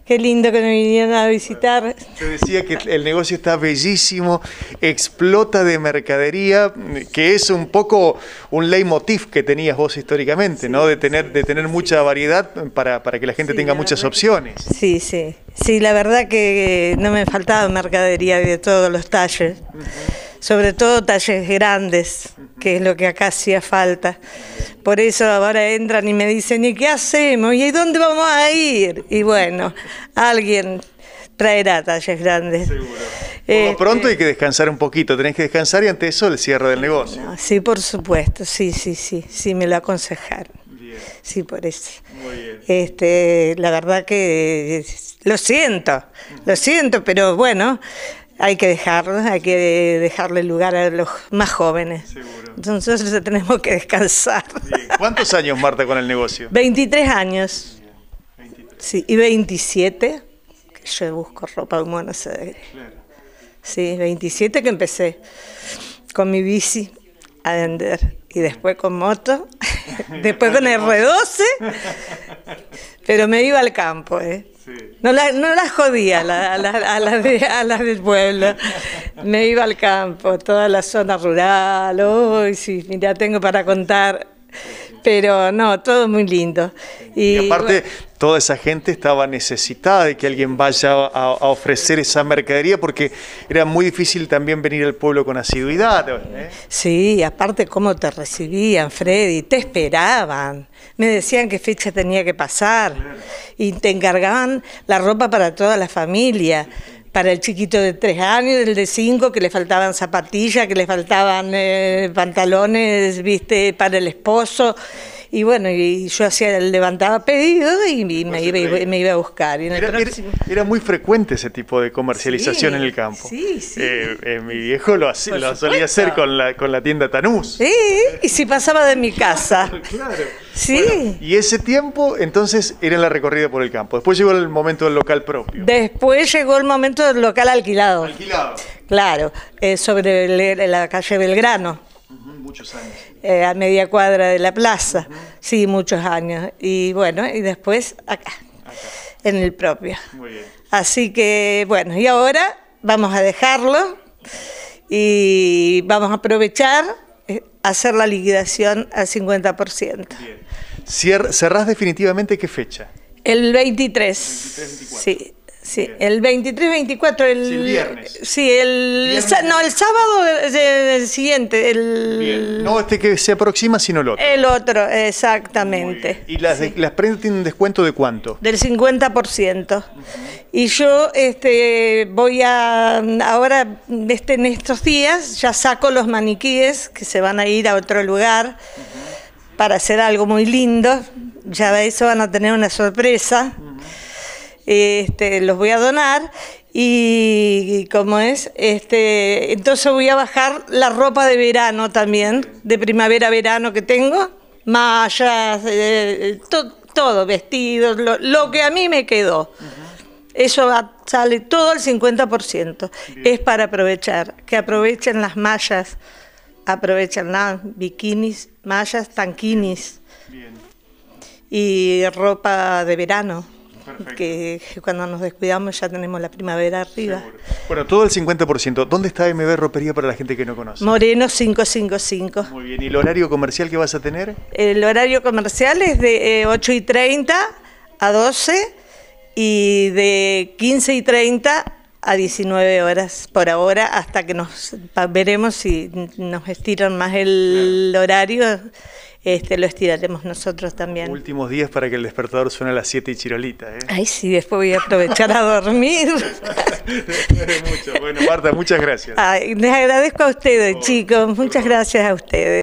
Qué lindo que me vinieron a visitar. Te decía que el negocio está bellísimo, explota de mercadería, que es un poco un leitmotiv que tenías vos históricamente, ¿no? De tener mucha variedad para que la gente tenga muchas opciones. Sí, sí. Sí, la verdad que no me faltaba mercadería de todos los talles. Sobre todo talles grandes, que es lo que acá hacía falta. Por eso ahora entran y me dicen, ¿y qué hacemos? ¿Y dónde vamos a ir? Y bueno, alguien traerá talles grandes. Seguro. Pronto hay que descansar un poquito, tenés que descansar y ante eso el cierre del negocio. No, sí, por supuesto, sí, me lo aconsejaron. Bien. Sí, por eso. Muy bien. La verdad que lo siento, pero bueno, hay que dejarle lugar a los más jóvenes. Seguro. Entonces nosotros tenemos que descansar. Bien. ¿Cuántos años, Marta, con el negocio? 23 años. Bien. 23. Sí, y 27, que yo busco ropa en Buenos Aires. Claro. Sí, 27 que empecé con mi bici a vender. Y después con moto, después con R12, pero me iba al campo, Sí. No las jodía a las del pueblo, me iba al campo, toda la zona rural, sí, mira, tengo para contar, pero no, todo muy lindo. Y aparte, toda esa gente estaba necesitada de que alguien vaya a ofrecer esa mercadería, porque era muy difícil también venir al pueblo con asiduidad. Sí, aparte cómo te recibían, Freddy, te esperaban, me decían qué fecha tenía que pasar, y te encargaban la ropa para toda la familia. Para el chiquito de 3 años, el de 5, que le faltaban zapatillas, que le faltaban pantalones, viste, para el esposo. Y bueno, y yo levantaba pedidos y me iba a buscar. Y era muy frecuente ese tipo de comercialización en el campo. Sí. Mi viejo lo solía hacer con la tienda Tanús. Sí, y si pasaba de mi casa. Claro. Sí. Bueno, y ese tiempo, entonces, era la recorrida por el campo. Después llegó el momento del local propio. Después llegó el momento del local alquilado. Alquilado. Claro, sobre la calle Belgrano. Muchos años. A media cuadra de la plaza. Sí, muchos años. Y bueno, y después acá, en el propio. Muy bien. Así que, bueno, y ahora vamos a dejarlo y vamos a aprovechar hacer la liquidación al 50%. Bien. ¿Cerrás definitivamente qué fecha? El 23. 23-24. Sí. Sí, el 23-24, el viernes. Sí, el sábado del siguiente. Bien. No este que se aproxima, sino el otro. El otro, exactamente. ¿Y las prendas tienen un descuento de cuánto? Del 50%. Y yo voy ahora en estos días, ya saco los maniquíes que se van a ir a otro lugar para hacer algo muy lindo. Ya eso van a tener una sorpresa. Los voy a donar y como es, entonces voy a bajar la ropa de verano también, de primavera-verano que tengo, mallas, todo, vestidos, lo que a mí me quedó. Eso sale todo al 50%. Bien. Es para aprovechar, que aprovechen las mallas, aprovechen las bikinis, mallas, tanquinis. Bien. Y ropa de verano. Perfecto. Que cuando nos descuidamos ya tenemos la primavera arriba. Seguro. Bueno, todo el 50%. ¿Dónde está MB Ropería para la gente que no conoce? Moreno 555. Muy bien. ¿Y el horario comercial que vas a tener? El horario comercial es de 8:30 a 12 y de 15:30 a 19 horas por ahora, hasta que veremos si nos estiran más el horario. Lo estiraremos nosotros también. Últimos días para que el despertador suene a las 7 y chirolita, ¿eh? Ay, sí, después voy a aprovechar a dormir. Mucho. Bueno, Marta, muchas gracias. Ay, les agradezco a ustedes, chicos. Muchas gracias a ustedes.